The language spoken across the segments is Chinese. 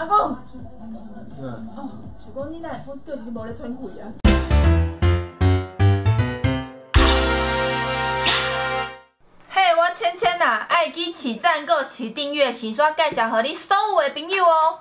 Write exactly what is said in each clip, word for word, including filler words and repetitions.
阿公， 嗯， 哦，是讲你哪我就是无咧喘气啊。嘿，我芊芊呐，爱记起赞购、起订阅、起刷，介绍给你所有的朋友哦。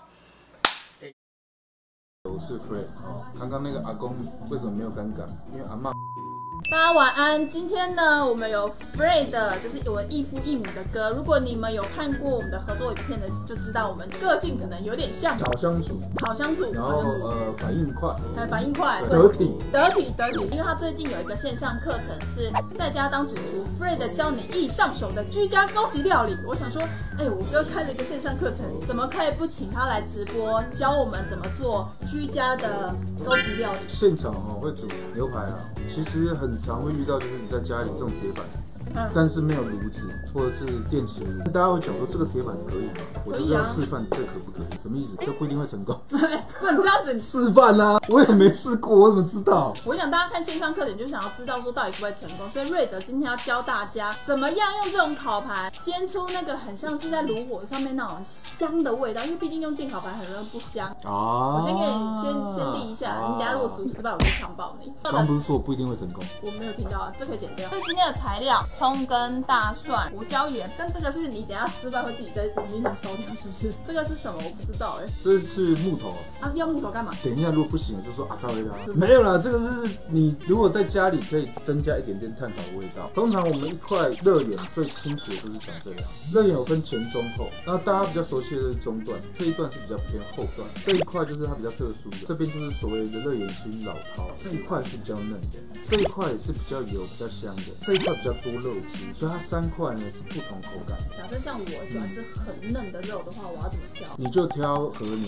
我是 Fred。刚刚那个阿公为什么没有尴尬？因为阿嬷。 大家晚安。今天呢，我们有 Fred， 就是我异父异母的歌。如果你们有看过我们的合作影片的，就知道我们个性可能有点像， 好相处， 好相处， 然后呃反应快， 还反应快， 得体， 得体得体。因为他最近有一个线上课程是在家当主厨 ，Fred 教你易上手的居家高级料理。我想说，哎、欸，我哥开了一个线上课程，怎么可以不请他来直播教我们怎么做居家的高级料理？ 现场哦会煮牛排啊，其实很常会遇到，就是你在家里这种铁板，嗯、但是没有炉子或者是电磁炉，大家会讲说这个铁板可以吗？我就是要示范这可不可以，什么意思？这不一定会成功。 不能这样子示范啊，我也没试过，我怎么知道？ 我想大家看线上课程就想要知道说到底会不会成功，所以瑞德今天要教大家怎么样用这种烤盘煎出那个很像是在炉火上面那种香的味道，因为毕竟用电烤盘很容易不香。 啊， 我先给你先先立一下，啊、你等下如果煮失败，我就强暴你。 刚不是说我不一定会成功？ 我没有听到啊，这可以剪掉。这是今天的材料：葱跟大蒜、胡椒盐。但这个是你等下失败会自己在里面烧掉，是不是？这个是什么？我不知道哎、欸。 这是木头啊，要木头干嘛？ 等一下，如果不行就说啊，稍微啦。没有啦，这个是你如果在家里可以增加一点点炭烤的味道。通常我们一块热眼最清楚的就是长这样。热眼有分前、中、后，然后大家比较熟悉的是中段，这一段是比较偏后段，这一块就是它比较特殊的，这边就是所谓的热眼青老饕，这一块是比较嫩的，这一块是比较油、比较香的，这一块比较多肉质，所以它三块呢是不同口感。 假设像我喜欢吃很嫩的肉的话，我要怎么挑？ 你就挑和牛。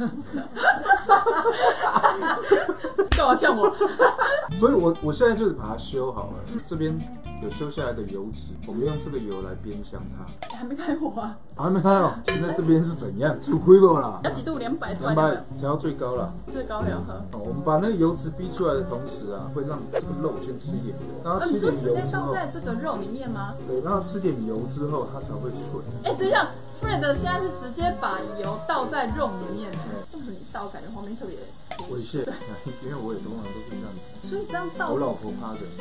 干嘛呛我？ 所以我我现在就是把它修好了，这边有修下来的油脂，我们用这个油来煸香它。 还没开火啊？ 还没开哦。现在这边是怎样？煮亏了啦？ 要几度？两百度？ 两百调到最高了。 最高要喝。 哦，我们把那个油脂逼出来的同时啊，会让这个肉先吃一点油，让它吃点油之后， 直接倒在这个肉里面吗？ 对，让它吃点油之后，它才会脆。 哎、欸，等一下 ，Fred 现在是直接把油倒在肉里面，这么你倒，感觉画面特别猥亵，因为我也通常都是这样子。 所以这样倒， 我老婆趴着。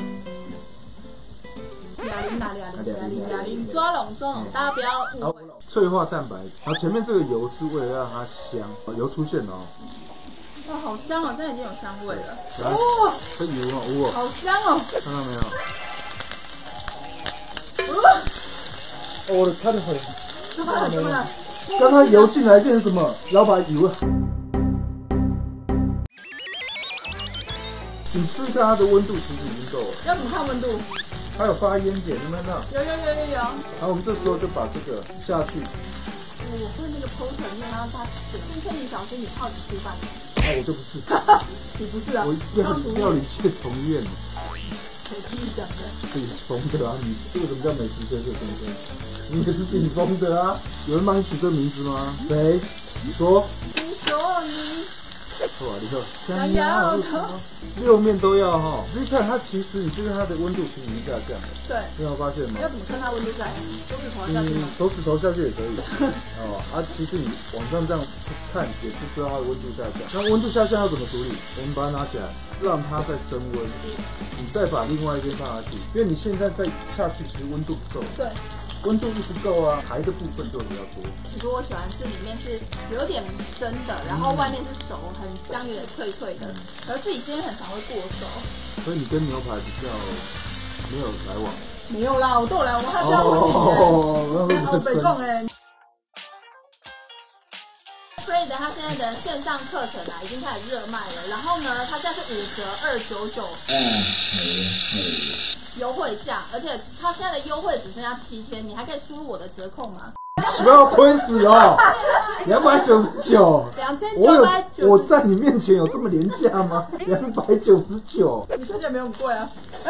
俩零啦，俩零，俩零，俩零，抓拢抓拢，大家不要误会。 脆化蛋白，然后前面这个油是为了让它香，油出现了哦。 哇，好香哦！现在已经有香味了。 哇，这油哦，哇， 好香哦！ 看到没有？哦，我的看得很。 怎么了？怎么了？ 刚刚油进来变成什么？然后把油。你试一下它的温度，其实已经够了。 要怎么看温度？ 它有发烟点，有没有看到？ 有有有有有。 然后我们这时候就把这个下去。 我会那个剖层面，然后它今天你小心你泡你吃饭。 啊，我就不是。 你不是啊？ 我料理料理界从业。 谁跟你讲的？ 自己封的啊！你这个什么叫美食这个先生？你也是自己封的啊！有人帮你取这名字吗？谁？你说。 你说你。 哇，你说想要六面都要哈。你看它其实，你这个它的温度其实已经下降了。对。你有发现吗？ 要怎么看它温度下降？手指头下去吗？ 手指头下去也可以。哦，啊，其实你往上这样看，也是知道它的温度下降。那温度下降要怎么处理？我们把它拿起来，让它再升温。你再把另外一边放下去，因为你现在再下去，其实温度不够。对。温度一不够啊，排的部分就比较多。 其实我喜欢是里面是有点生的，然后外面是熟，很香，有点脆脆的。可是自己今天很常会过熟。所以你跟牛排比较没有来往？ 没有啦，我都有来往，我还不要问你哦，我北贡哎。所以的他现在的线上课程啊，已经开始热卖了。然后呢，它现在是五折二九九。优惠价，而且它现在的优惠只剩下七天，你还可以输入我的折扣码。 不要亏死哦！两百九十九， 两千九百九。 我在你面前有这么廉价吗？两百九十九。 你确定没有很贵啊？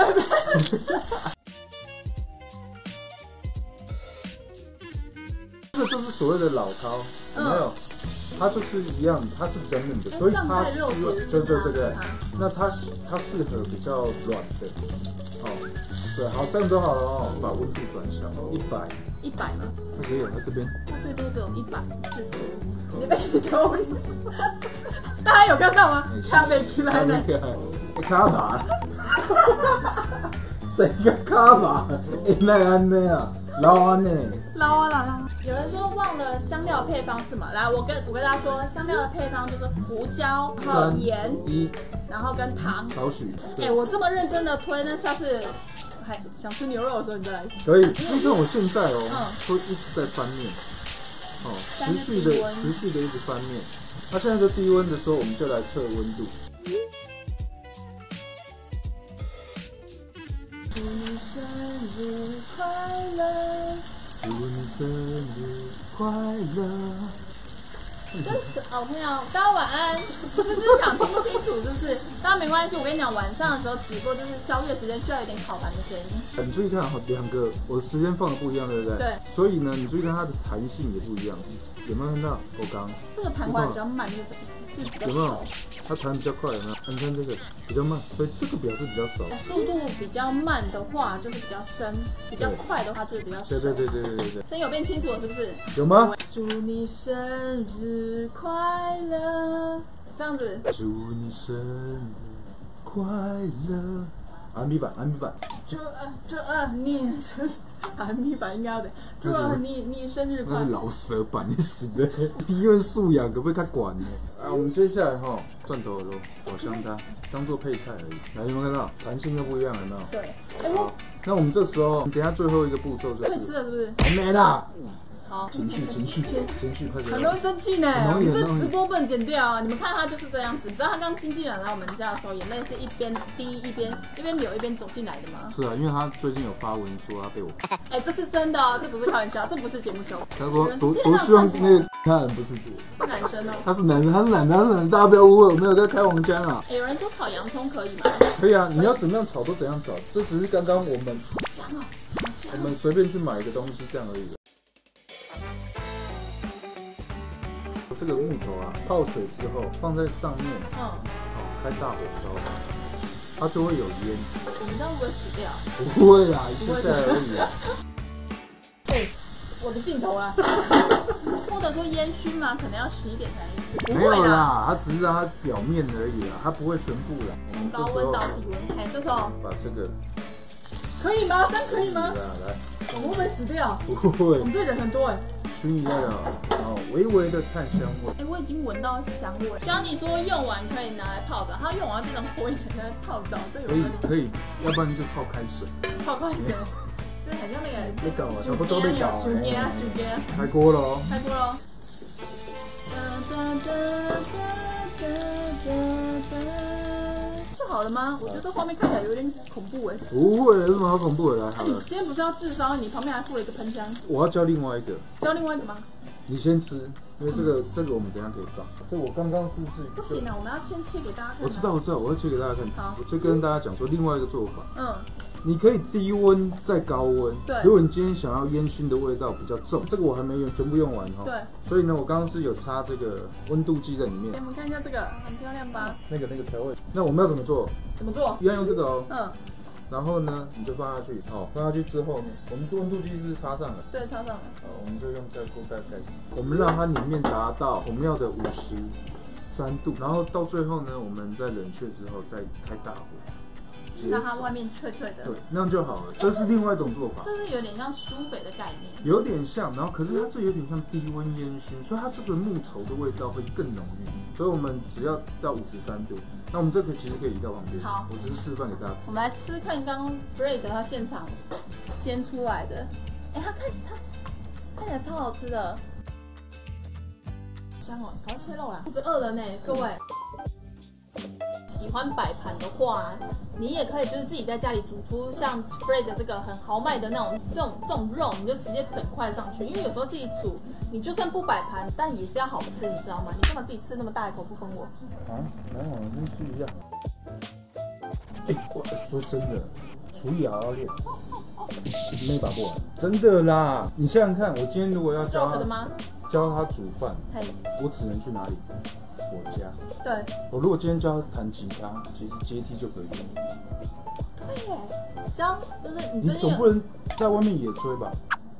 这就是所谓的老饕，有没有？它就是一样，它是比较嫩的，所以它适合，对对对对，那它它适合比较软的，哦，对，好，这样都好了哦，把温度转小，一百， 一百吗？ 它可以，它这边， 它最多只有一百四十五。 口。 你被偷了，大家有看到吗？他被踢来了， 卡吧，谁个卡吧？哎，那安尼啊，老安呢？ 捞啊捞啊！有人说忘了香料配方是吗？来，我跟我跟大家说，香料的配方就是胡椒、然后盐， 一， 然后跟糖。 少许。 哎、欸，我这么认真的推，那下次还想吃牛肉的时候你再来。 可以，就像我现在哦，嗯、会一直在翻面，哦，持续的持续的一直翻面。那、啊、现在是低温的时候，我们就来测温度。 祝你生日快乐！ 祝你生日快乐！ 真是好朋友，大家晚安。就是想听不清楚，是不是？大家没关系，我跟你讲，晚上的时候直播就是宵夜时间，需要一点烤盘的声音。 你注意看哈，两个我时间放的不一样，对不对？对。所以呢，你注意看它的弹性也不一样，有没有看到？我刚这个弹滑比较慢，这个是比较熟。有没有？ 它弹比较快，有没有？你看这个比较慢，所以这个表示比较熟。 速度比较慢的话就是比较深，比较快的话就是比较熟。 对对对对对对对。 声音有变清楚了，是不是？ 有吗？ 祝你生日快乐，这样子。 祝你生日快乐。R and B 版 ，R and B 版。 祝呃祝呃你生日 ，R and B 版应该要的。祝呃你你生日快乐。 那是老舌版的是的，低温素养可不可以较管呢？啊，我们接下来哈，蒜头肉、火香它当做配菜而已。来，有没有看到弹性都不一样，有没有？对。哎呦。那我们这时候，等一下最后一个步骤就是。 可以吃了是不是？ 还没啦。 好， 情绪情绪情绪快点！ 很多人生气呢，我们这直播不能剪掉啊！你们看他就是这样子，你知道他刚经纪人来我们家的时候，眼泪是一边滴一边一边流一边走进来的吗？ 是啊，因为他最近有发文说他被我。 哎，这是真的哦，这不是开玩笑，这不是节目秀。 他说多多希望那个他人不是是男生哦。 他是男生，他是男的，他是男的，大家不要误会，我没有在开黄腔啊。 有人说炒洋葱可以吗？ 可以啊，你要怎么样炒都怎样炒，这只是刚刚我们好香哦，好香。 我们随便去买一个东西这样而已。这个木头啊，泡水之后放在上面，嗯，好、哦，开大火烧它，它就会有烟。 我们这样不会死掉？ 不会啦，一下下来而已啊。 哎，我的镜头啊，或者说烟熏嘛，可能要洗一点才能吃。 没有啦，它只是让它表面而已啦，它不会全部啦。 从高温到低温，哎，这时候把这个可以吗？这样可以吗？ 来， 我们会不会死掉？ 不会， 我们这人很多哎。 熏一下的，然后微微的炭香味。 哎、欸，我已经闻到香味。Johnny 说用完可以拿来泡澡，他用完变成灰的拿来泡澡，这有可以可以，要不然就泡开水。 泡开水，这很像那个。 被搞了，差不多被搞了。 水给啊水给啊。 开锅了哦。 开锅了。就好了吗？我觉得这画面看起来有点恐怖哎。 不会，有什么好恐怖的？来，好了。 你今天不是要自烧？你旁边还附了一个喷枪。 我要教另外一个。 教另外一个吗？ 你先吃，因为这个、嗯、这个我们等一下可以放。这我刚刚是不是？ 不行啊，我们要先切给大家看。 我知道，我知道，我会切给大家看。 好， 我就跟大家讲说另外一个做法。 嗯。 你可以低温再高温。 对。 如果你今天想要烟熏的味道比较重，这个我还没有全部用完哈。 对。 所以呢，我刚刚是有插这个温度计在里面。 给我们看一下这个，很漂亮吧？ 那个那个调味。那我们要怎么做？ 怎么做？ 一样用这个哦。 嗯。 然后呢，你就放下去，哦，放下去之后，我们温度计是插上了， 对，插上了。 哦，我们就用盖锅盖盖子，我们让它里面达到我们要的五十三度，然后到最后呢，我们在冷却之后再开大火。 让它外面脆脆的， 对，那样就好了。这是另外一种做法， 这是有点像苏北的概念， 有点像，然后可是它这有点像低温烟熏，所以它这个木头的味道会更浓郁。所以我们只要到五十三度，那我们这个其实可以移到旁边。 好， 我只是示范给大家。 我们来吃看刚刚 Fred 他现场煎出来的，哎、欸，他看他看起来超好吃的，香哦，赶快切肉啦，肚子饿了呢，各位。喜欢摆盘的话，你也可以就是自己在家里煮出像 Fred 这个很豪迈的那种这种这种肉，你就直接整块上去。因为有时候自己煮，你就算不摆盘，但也是要好吃，你知道吗？你干嘛自己吃那么大一口不分我？ 啊，来，我先试一下。哎、欸，我说真的，厨艺也要练，没把握，真的啦。你想想看，我今天如果要教他教他煮饭，我只能去哪里？我家。 对。 我如果今天教他弹吉他，其实阶梯就可以用。 对耶，教就是你。 你总不能在外面野炊吧？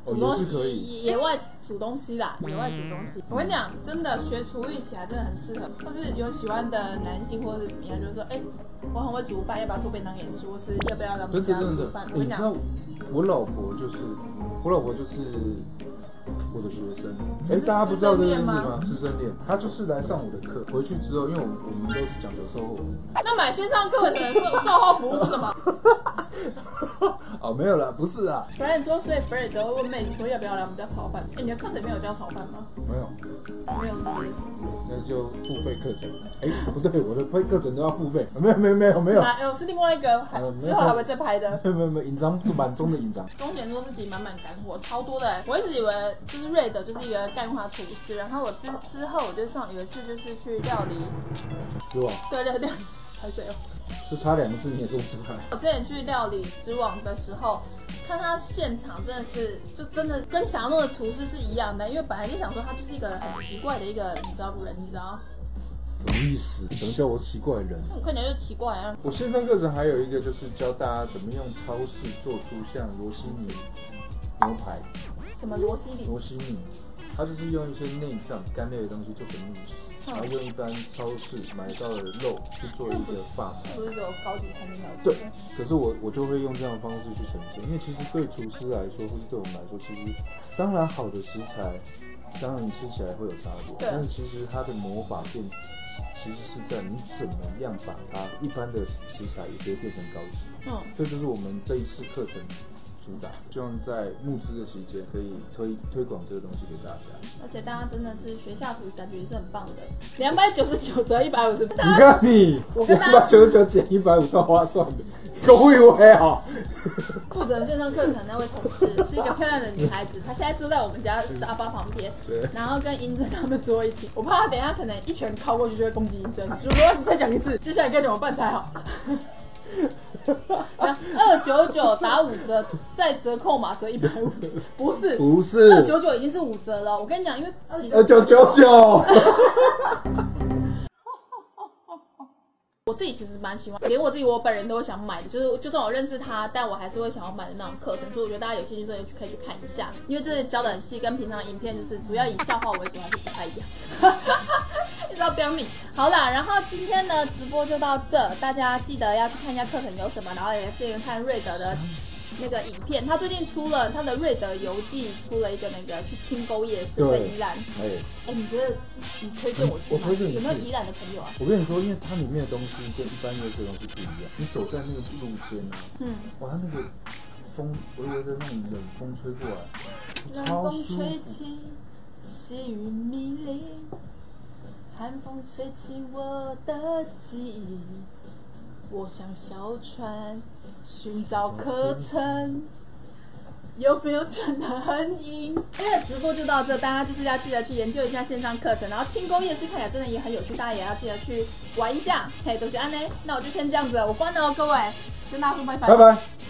哦，也是可以。 野外煮东西啦，野外煮东西。我跟你讲，真的学厨艺起来真的很适合，或是有喜欢的男性或是怎么样，就是说，哎、欸，我很会煮饭，要不要做便当给你吃，或是要不要来我们家煮饭？我跟你讲， 我老婆就是，我老婆就是。我的学生，哎、欸，大家不知道这件事吗？师生恋，他就是来上我的课，回去之后，因为我们我们都是讲究售后服务。 那买线上课程售售后服务是什么？ 哦，没有啦，不是啊。 不然你说，所以 Fred 都会问妹子说要不要来我们家炒饭？哎、欸，你的课程里面有教炒饭吗？ 没有， 没有， 那就付费课程。哎、欸，不对，我的课程都要付费。没有，没有，没有，没有。 哎，我是另外一个，还、呃、之后还会再拍的。 没有，没有，没有，隐藏满中的隐藏。 钟贤说自己满满干货，超多的、欸。我一直以为就是瑞德就是一个干化厨师，然后我之之后我就上有一次就是去料理之王， 对对对，排水哦， 就差两个字你也说不出来。 我之前去料理之王的时候，看他现场真的是就真的跟想象中的厨师是一样的，因为本来就想说他就是一个很奇怪的一个你知道人，你知道？ 什么意思？什么叫我奇怪的人？ 我看起来就奇怪啊。 我线上课程还有一个就是教大家怎么用超市做出像罗西尼牛排。 什么罗西尼？ 罗西尼，它就是用一些内脏、干类的东西做成慕斯，然后用一般超市买到的肉去做一个法餐。 不是只有高级餐厅才有。 对，可是我我就会用这样的方式去呈现，因为其实对厨师来说，或是对我们来说，其实当然好的食材，当然你吃起来会有差别，但是其实它的魔法变。其实是在你怎么样把它一般的食材也可以变成高级，嗯，这就是我们这一次课程主打，希望在募资的期间可以推推广这个东西给大家。 而且大家真的是学下厨，感觉也是很棒的，两百九十九折一百五十。你看你，我跟两百九十九减一百五超划算的，够一位啊！ 负责线上课程那位同事是一个漂亮的女孩子，她现在坐在我们家沙发旁边，然后跟英珍他们坐一起。我怕她等一下可能一拳靠过去就会攻击英珍，就说你再讲一次，接下来该怎么办才好？二九九打五折，再折扣码折一百五十，不是不是二九九已经是五折了。我跟你讲，因为二九九九。 我自己其实蛮喜欢，连我自己我本人都会想买的，就是就算我认识他，但我还是会想要买的那种课程，所以我觉得大家有兴趣真的可以去看一下，因为真的教的很细，跟平常影片就是主要以笑话为主，还是不太一样。一直要标你。好啦，然后今天呢直播就到这，大家记得要去看一下课程有什么，然后也记得看瑞德的那个影片，他最近出了他的瑞德游记，出了一个那个去清沟夜市在宜兰。哎，哎，你觉得你推荐我去吗？ 我推荐你去。 有没有宜兰的朋友啊？ 我跟你说，因为它里面的东西跟一般夜市的东西不一样。你走在那个路间啊，嗯，哇，它那个风微微的那种冷风吹过来，超舒服。冷风吹起，细雨迷离，寒风吹起我的记忆。我像小船寻找课程，有没有真的很硬？今天的直播就到这，大家就是要记得去研究一下线上课程，然后清沟夜市看起来真的也很有趣，大家也要记得去玩一下。嘿，都是安呢，那我就先这样子，我关了哦，各位，跟大家说拜拜。拜拜。